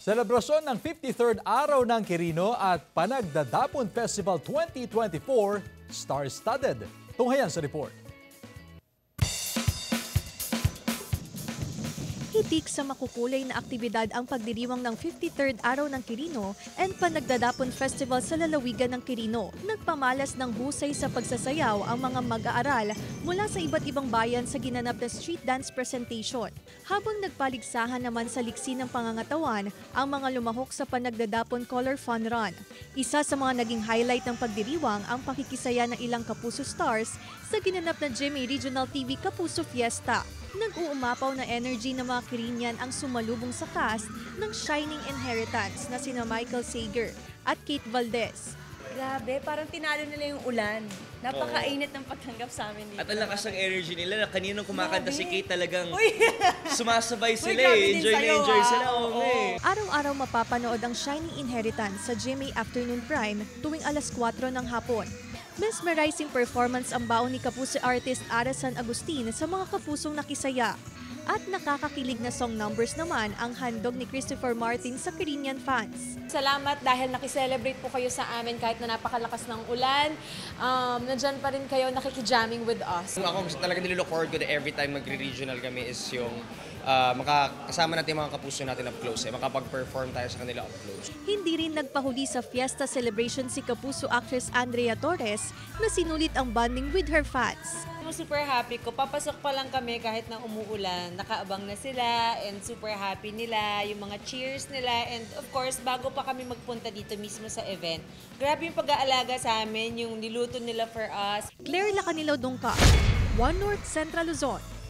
Selebrasyon ng 53rd araw ng Quirino at Panagdadapon Festival 2024 star-studded. Tunghayan sa report. Hitik sa makukulay na aktibidad ang pagdiriwang ng 53rd Araw ng Quirino and Panagdadapon Festival sa lalawigan ng Quirino. Nagpamalas ng husay sa pagsasayaw ang mga mag-aaral mula sa iba't ibang bayan sa ginanap na street dance presentation. Habang nagpaligsahan naman sa liksi ng pangangatawan ang mga lumahok sa Panagdadapon Color Fun Run. Isa sa mga naging highlight ng pagdiriwang ang pakikisaya ng ilang Kapuso stars sa ginanap na GMA Regional TV Kapuso Fiesta. Nag-uumapaw na energy ng mga Quirinian ang sumalubong sa cast ng Shining Inheritance na sina Michael Sager at Kate Valdez. Grabe, parang tinalo nila yung ulan. Napakainit ng pagtanggap sa amin dito. At ang lakas ng energy nila na kaninang kumakanta si Kate talagang Uy! sumasabay sila Uy, grabe din Enjoy na sa'yo, enjoy ah. sila. Oo. Okay. Araw-araw mapapanood ang Shining Inheritance sa GMA Afternoon Prime tuwing alas 4 ng hapon. Mesmerizing performance ang baon ni Kapuso artist Ara San Agustin sa mga kapusong nakisaya. At nakakakilig na song numbers naman ang handog ni Christopher Martin sa Quirinian fans. Salamat dahil nakiselebrate po kayo sa amin kahit na napakalakas ng ulan. Nandyan pa rin kayo nakikijamming with us. Ako talaga nilook forward ko na every time magre-regional kami is yung makakasama natin yung mga kapuso natin up close. Makapag-perform tayo sa kanila up close. Hindi rin nagpahuli sa fiesta celebration si Kapuso actress Andrea Torres na sinulit ang bonding with her fans. Super happy ko. Papasok pa lang kami kahit na umuulan. Nakaabang na sila and super happy nila. Yung mga cheers nila and of course, bago pa kami magpunta dito mismo sa event, grabe yung pag-aalaga sa amin, yung niluto nila for us. Claire Lacanilaw Dongka, One North Central Luzon.